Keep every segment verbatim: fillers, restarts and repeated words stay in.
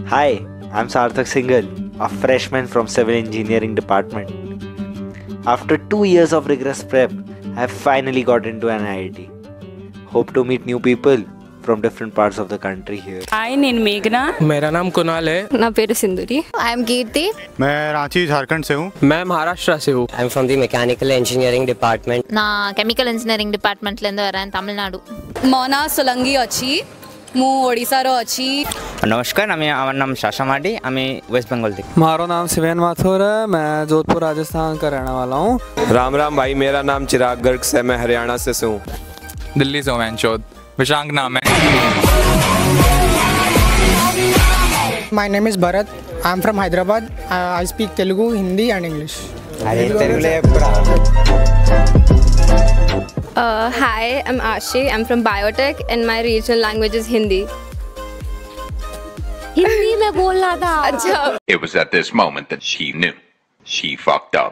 Hi, I'm Sarthak Singhal, a freshman from Civil Engineering Department. After two years of rigorous prep, I have finally got into an I I T. Hope to meet new people from different parts of the country here. Hi, I'm Meghna. मेरा नाम कुणाल है. मेरा Peru सिंदूरी. I am Kirti. मैं रांची झारखंड से हूँ. मैं महाराष्ट्र से हूँ. I'm from the Mechanical Engineering Department. ना Chemical Engineering Department लेंदो वरान तमिलनाडु. मोना सोलंगी अच्छी. मु ओडिशा रो अच्छी. नमस्कार, आमी आमार नाम शाशा माडी, आमी वेस्ट बंगाल थी. मारो नाम शिवेन माथुर है, मैं जोधपुर राजस्थान का रहने वाला हूँ. राम राम भाई, मेरा नाम चिराग गर्ग से, मैं हरियाणा से हूँ. दिल्ली से हूँ मैं चौध. विशांक नाम है. My name is Bharat. I am from Hyderabad. I speak Telugu, Hindi and English. Uh, hi, I'm Ashi. I'm from Biotech and my regional language is Hindi. Hindi में बोलना था. अच्छा. It was at this moment that she knew. She fucked up.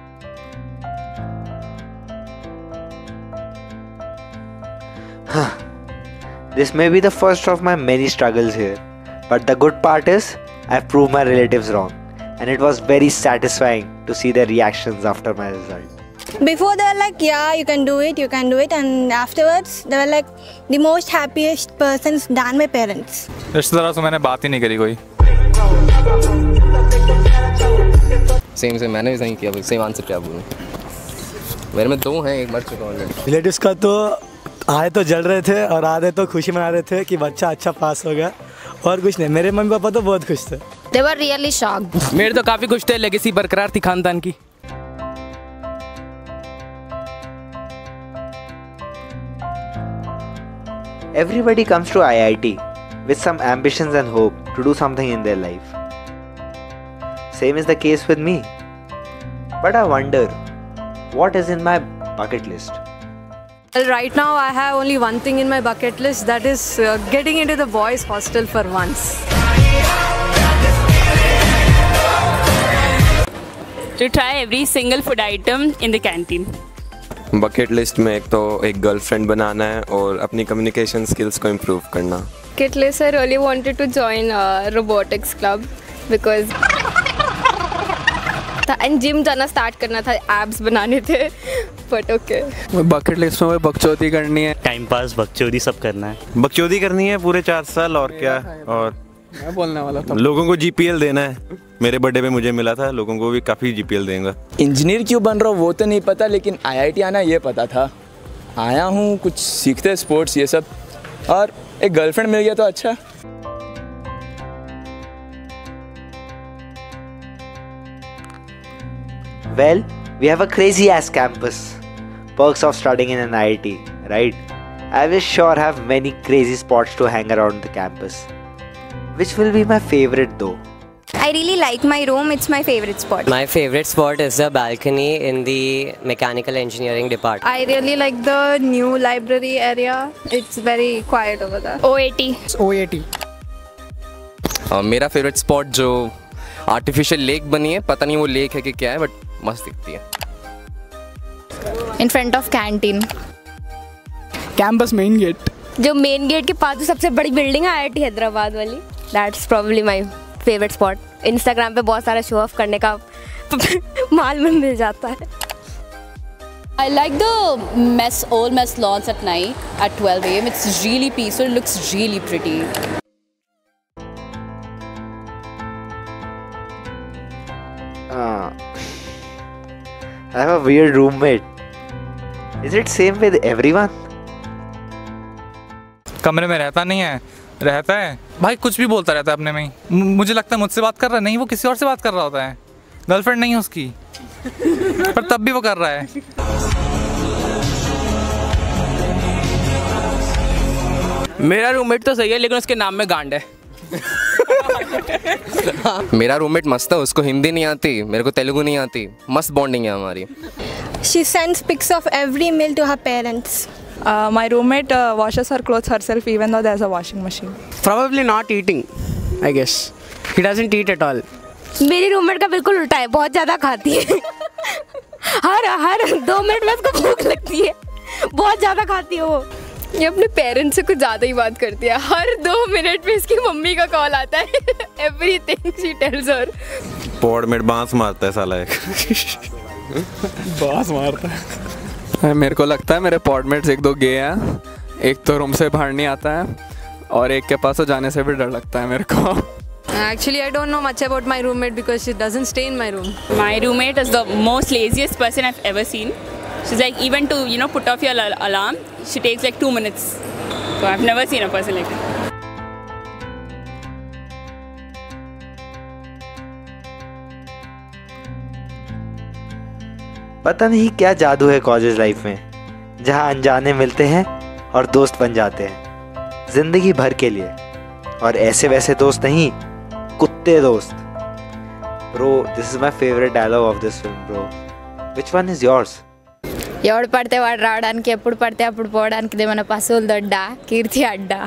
This may be the first of my many struggles here, but the good part is I've proved my relatives wrong, and it was very satisfying to see their reactions after my result. Before they were like, yeah, you can do it, you can do it, and afterwards they were like the most happiest persons than my parents. रिश्तेदारों से मैंने बात ही नहीं करी कोई. Same से मैंने भी सही किया, सेम आंसर क्या बोलूं. मेरे में दो हैं, एक मर चुका है. रिलेटिव्स का तो आए तो जल रहे थे और आधे तो खुशी मना रहे थे कि बच्चा अच्छा पास हो गया, और कुछ नहीं. मेरे मम्मी पापा तो बहुत खुश थे. They were really shocked. मेरे तो काफी खुश थे, लेगेसी बरकरार थी खानदान की. Everybody comes to I I T with some ambitions and hope to do something in their life. Same is the case with me. But I wonder, what is in my bucket list? Well, right now I have only one thing in my bucket list, that is uh, getting into the boys' hostel for once. To try every single food item in the canteen. Bucket list में एक तो एक girlfriend बनाना है और अपनी communication skills को improve करना. Bucket list, I really wanted to join a robotics club because and gym जाना स्टार्ट करना था, एब्स बनाने थे. But okay. बकेट लिस्ट में बकचोदी करनी है. टाइम पास बकचोदी सब करना है. बकचोदी करनी है पूरे चार साल और क्या. और मैं बोलने वाला था, लोगों को जीपीएल देना है. मेरे बर्थडे पे मुझे मिला था, लोगों को भी काफ़ी जीपीएल देंगे. इंजीनियर क्यों बन रहा हूँ वो तो नहीं पता, लेकिन आईआईटी आना ये पता था. आया हूँ कुछ सीखते, स्पोर्ट्स ये सब, और एक गर्लफ्रेंड मिल गया तो अच्छा. Well, we have a crazy ass campus. Perks of studying in an I I T, right? I will sure have many crazy spots to hang around the campus. Which will be my favorite though? I really like my room. It's my favorite spot. My favorite spot is the balcony in the Mechanical Engineering Department. I really like the new library area. It's very quiet over there. O A T. O A T. uh, मेरा favourite spot जो artificial lake बनी है, पता नहीं वो lake है कि क्या है, बट मस्त दिखती है. In front of canteen. Campus main gate. जो मेन गेट के पास जो सबसे बड़ी बिल्डिंग है आई आई टी हैदराबाद वाली. That's probably my favorite spot. Instagram पे बहुत सारा शो ऑफ करने का माल में मिल जाता है. I like the mess, old mess lawns at night at twelve A M It's really peaceful. It looks really pretty. Uh, I have a weird roommate. Is it same with everyone? कमरे में रहता नहीं है, रहता है भाई, कुछ भी बोलता रहता है अपने में ही. मुझे लगता है मुझसे बात कर रहा है, नहीं वो किसी और से बात कर रहा होता है. गर्लफ्रेंड नहीं है उसकी, पर तब भी वो कर रहा है. मेरा रूममेट तो सही है, लेकिन उसके नाम में गांड है. मेरा रूममेट मस्त है, उसको हिंदी नहीं आती, मेरे को तेलुगु नहीं आती. मस्त बॉन्डिंग है हमारी. She sends pics of every meal to her parents. Uh, my roommate uh, washes her clothes herself even though there's a washing machine. Probably not eating, I guess. He doesn't eat at all. मेरी roommate का बिल्कुल उल्टा है, बहुत ज़्यादा खाती है. हर हर दो मिनट में उसको भूख लगती है, बहुत ज़्यादा खाती है वो. ये अपने पेरेंट्स से कुछ ज़्यादा ही बात करती है। हर दो मिनट में इसकी मम्मी का कॉल आता है। Everything she tells her. Podmate बांस मारता है साला एक। बांस मारता है। मेरे को लगता है मेरे पॉडमेट्स एक दो गे हैं। एक तो रूम से बाहर नहीं आता है और एक के पास तो जाने से भी डर लगता है मेरे को। Actually, I don't know much about my roommate because she doesn't stay in my room. My roommate is the most laziest person I've ever seen. She's like, even to, you know, put off your al- alarm, she takes like two minutes. So I've never seen a person like that. पता नहीं क्या जादू है college life में, जहाँ अनजाने मिलते हैं और दोस्त बन जाते हैं जिंदगी भर के लिए। और ऐसे वैसे दोस्त नहीं, कुत्ते दोस्त। Bro, this is my favorite dialogue of this film, bro. Which one is yours? ఎవడు పడితే వాడు రావడానికి, ఎప్పుడు పడితే అప్పుడు పోవడానికి ఏమైనా పశువుల దొడ్డ కీర్తి అడ్డా.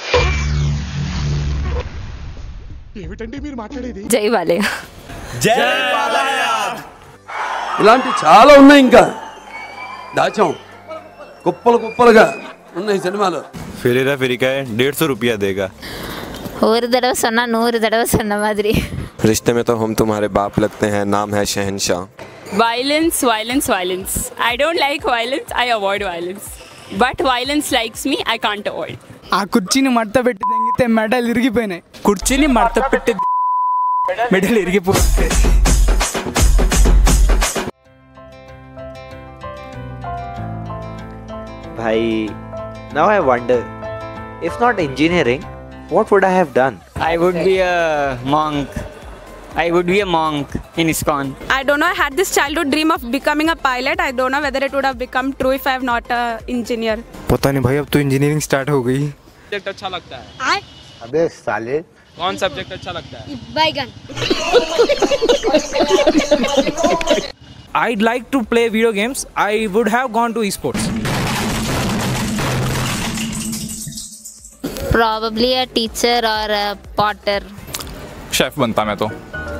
ఏమిటండి మీరు మాట్లాడేది? జై బాలయ్య. జై బాలయ్య. ఇలాంటి చాలా ఉన్నాయి, ఇంకా దాచాం కుప్పలు కుప్పలుగా ఉన్నాయి సినిమాలు. फिरेरा फेरी का है डेढ़ सौ रुपया देगा. ஒரு தடவை சொன்னா நூறு தடவை சொன்ன மாதிரி. रिश्ते में तो हम तुम्हारे बाप लगते हैं, नाम है शहनशाह. Violence, violence, violence. I don't like violence. I avoid violence. But violence likes me. I can't avoid. ఆ కుర్చీని మడత పెట్టి తెంగితే మెడలు ఇరిగిపోయినాయి. కుర్చీని మడత పెట్టి మెడలు ఇరిగిపోయి. भाई, now I wonder, if not engineering, what would I have done? I would be a monk. I would be a monk in ISKCON. I don't know. I had this childhood dream of becoming a pilot. I don't know whether it would have become true if I am not a engineer. पता नहीं भाई, अब तो engineering start हो गई. Subject अच्छा लगता है? I अबे साले, कौन सब्जेक्ट अच्छा लगता है? बैगन. I'd like to play video games. I would have gone to esports. Probably a teacher or a potter. Chef बनता मैं तो.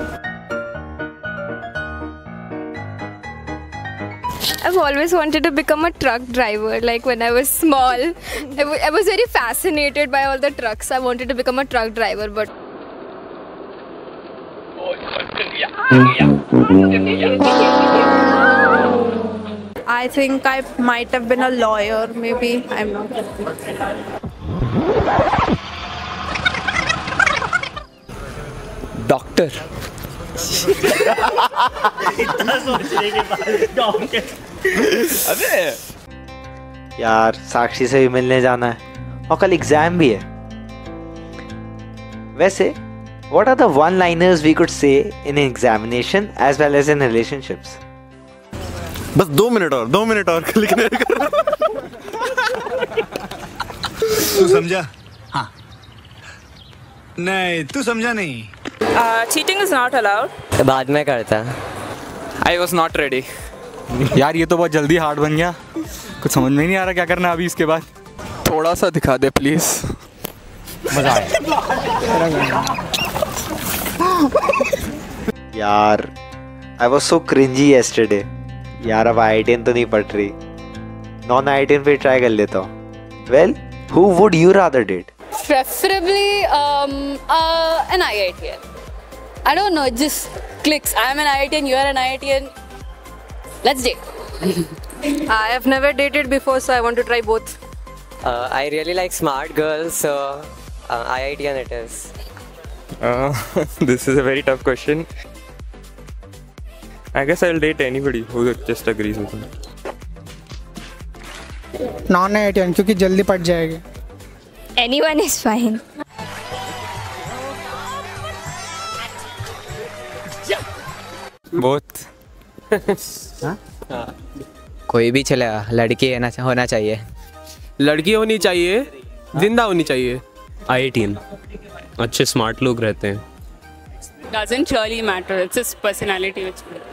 I've always wanted to become a truck driver. Like when I was small, I, w- I was very fascinated by all the trucks. I wanted to become a truck driver, but I think I might have been a lawyer. Maybe I'm not. Doctor. इतना सोचने के बाद doctor. अबे यार, साक्षी से भी मिलने जाना है और कल एग्जाम भी है. वैसे what are the one liners we could say in an examination as well as in relationships? बस दो मिनट और दो मिनट और लिखने का. तू समझा? हाँ. नहीं, तू समझा नहीं. Cheating is not allowed. बाद में करता. I was not ready. यार ये तो बहुत जल्दी हार्ड बन गया. कुछ समझ में नहीं आ रहा क्या करना अभी इसके बाद. थोड़ा सा दिखा दे प्लीज. मजा आया. यार, I was so cringy yesterday. यार अब आई आई टी एन तो नहीं पढ़ रही, non IITian पे ट्राई कर लेता हूँ. Well, who would you rather date? Preferably um, uh, an I I T N. I don't know, it just clicks. I'm an I I T N, you're an I I T N. Let's date. I have never dated before, so I want to try both. Uh, I really like smart girls, so uh, I I T N it is. Uh, this is a very tough question. I guess I'll date anybody who just agrees with me. Non IITian, क्योंकि जल्दी पट जाएगी. anyone is fine. बहुत. कोई भी चलेगा, लड़की है ना होना चाहिए. लड़की होनी चाहिए, जिंदा होनी चाहिए. आई आई टी एन अच्छे स्मार्ट लोग रहते हैं. Doesn't really matter. It's his personality which matters.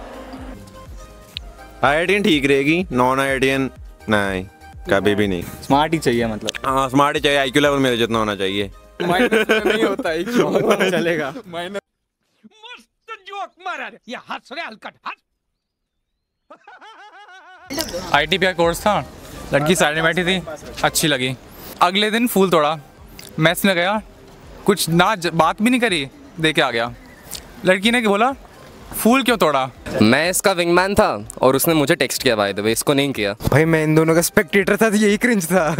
IITian ठीक रहेगी, non IITian नहीं, कभी भी नहीं. स्मार्ट ही चाहिए मतलब. हाँ स्मार्ट ही चाहिए, आई क्यू लेवल मेरे जितना होना चाहिए. माइनस नहीं होता आई क्यू चलेगा. माइनस. मस्त जोक मारा रे. ये हंस रे हलकट हंस. आई टी पी का कोर्स था, लड़की साइड में बैठी थी, अच्छी लगी। अगले दिन फूल तोड़ा, मैस में गया, कुछ ना ज- बात भी नहीं करी, दे के आ गया। लड़की ने बोला फूल क्यों तोड़ा? मैं इसका विंगमैन था और उसने मुझे टेक्स्ट किया, बाय द वे इसको नहीं किया। भाई मैं इन दोनों का स्पेक्टेटर था तो यही क्रिंज था।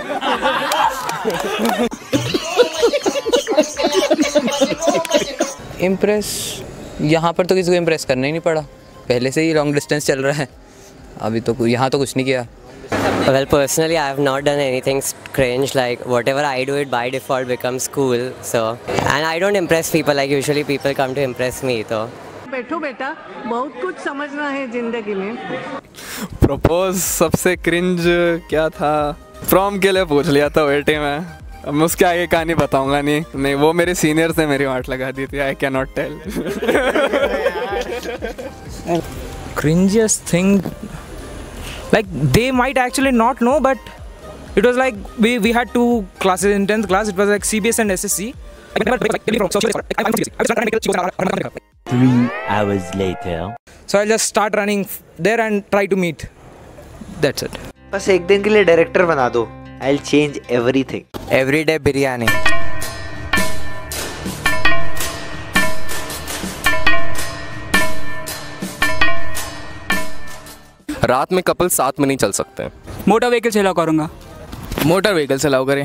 इम्प्रेस यहाँ पर तो किसी को इम्प्रेस करना ही नहीं पड़ा, पहले से ही लॉन्ग डिस्टेंस चल रहा है, अभी तो यहाँ तो कुछ नहीं किया। Well, personally, I have not done anything cringe. Like whatever I do, it by default becomes cool. So, and I don't impress people. Like usually, people come to impress me. So. बैठो बेटा, बहुत कुछ समझना है जिंदगी में। Propose सबसे cringe क्या था? फ्रॉम के लिए पूछ लिया था वेटे में, अब मैं उसके आगे कहानी बताऊंगा नहीं। नहीं, वो मेरे सीनियर से मेरी वाट लगा दी थी। I cannot tell. Cringiest thing, like they might actually not know, but it was like we we had two classes in tenth class. It was like C B S and S S C. Three hours later. So I'll just start running there and try to meet. That's it. बस एक दिन के लिए director बना दो। I'll change everything. Everyday biryani. रात में couple साथ में नहीं चल सकते। मोटर व्हीकल चलाओ करूँगा। मोटर व्हीकल चलाओ करें।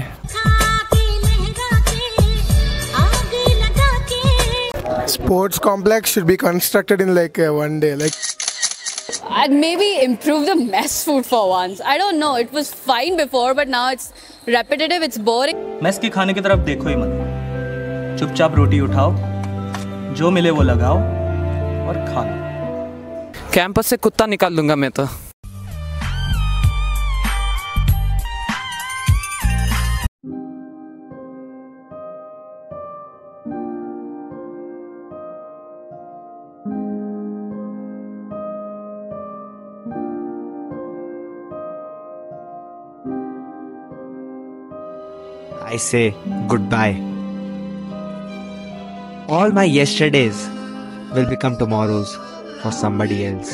Sports complex should be constructed in like uh, one day. Like I'd maybe improve the mess food for once. I don't know. It was fine before, but now it's repetitive. It's boring. Mess के खाने की तरफ देखो ही मत, चुपचाप रोटी उठाओ, जो मिले वो लगाओ और खा लो। कैंपस से कुत्ता निकाल दूंगा मैं तो। I say goodbye. All my yesterdays will become tomorrows for somebody else.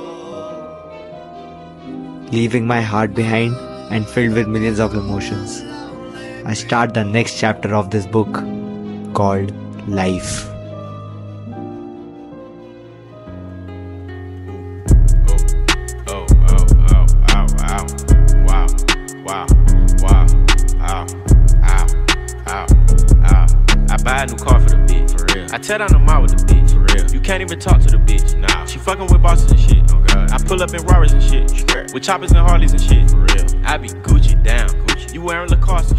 Leaving my heart behind and filled with millions of emotions, I start the next chapter of this book called Life. Buy a new car for the bitch, for real. I tear down the mall with the bitch, for real. You can't even talk to the bitch, nah. She fucking with bosses and shit, oh god. I pull up in Rarers and shit, with choppers and Harleys and shit, for real. I be Gucci down, Gucci. You wearing Lacoste and